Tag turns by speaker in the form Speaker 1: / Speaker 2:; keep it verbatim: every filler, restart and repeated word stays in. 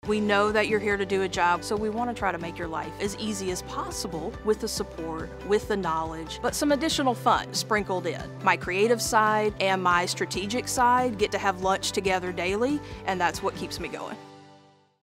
Speaker 1: We know that you're here to do a job, so we want to try to make your life as easy as possible with the support, with the knowledge, but some additional fun sprinkled in. My creative side and my strategic side get to have lunch together daily, and that's what keeps me going.